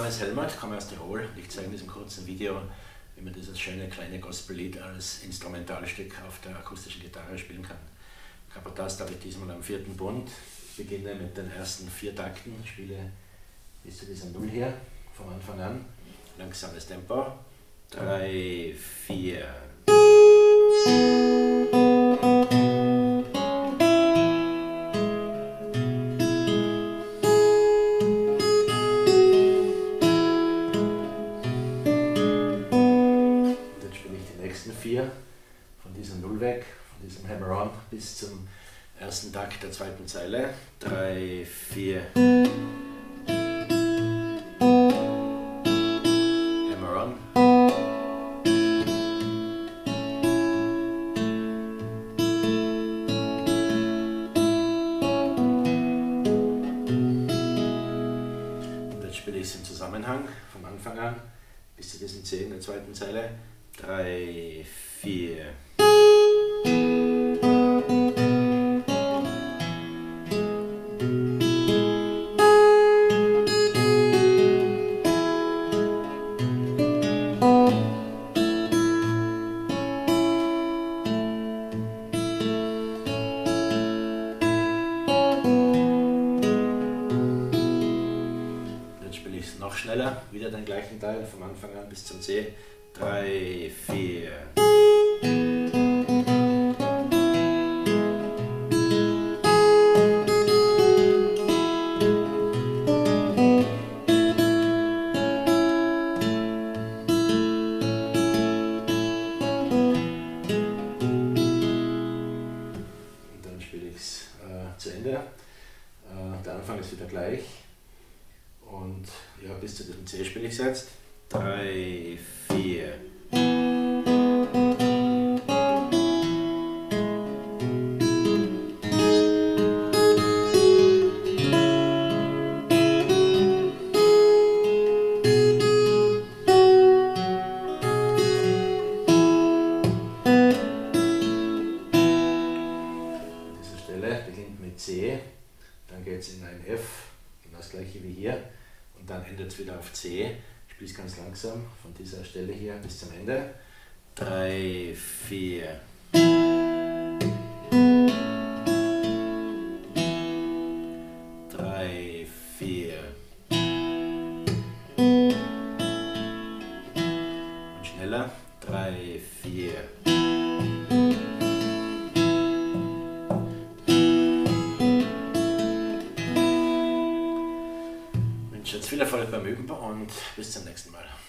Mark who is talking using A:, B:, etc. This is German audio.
A: Name ist Helmut, komme aus Tirol und ich zeige in diesem kurzen Video, wie man dieses schöne kleine Gospellied als Instrumentalstück auf der akustischen Gitarre spielen kann. Kapotas habe ich diesmal am 4. Bund, beginne mit den ersten 4 Takten, spiele bis zu dieser Null hier vom Anfang an, langsames Tempo, 3, 4. Die nächsten 4 von dieser Null weg, von diesem Hammer-On bis zum ersten Takt der 2. Zeile. 3, 4. Hammer-On. Und jetzt spiele ich es im Zusammenhang vom Anfang an bis zu diesem C in der 2. Zeile. 3, 4. Jetzt spiele ich es noch schneller, wieder den gleichen Teil vom Anfang an bis zum C. 3, 4. Und dann spiele ich es zu Ende. Der Anfang ist wieder gleich. Und ja, bis zu diesem C spiele ich es jetzt. 3, 4. Diese Stelle beginnt mit C, dann geht es in ein F, genau das gleiche wie hier, und dann endet es wieder auf C. Ich spiele es ganz langsam von dieser Stelle hier bis zum Ende. 3, 4. Und schneller. 3, 4. Ich wünsche jetzt viel Erfolg beim Üben und bis zum nächsten Mal.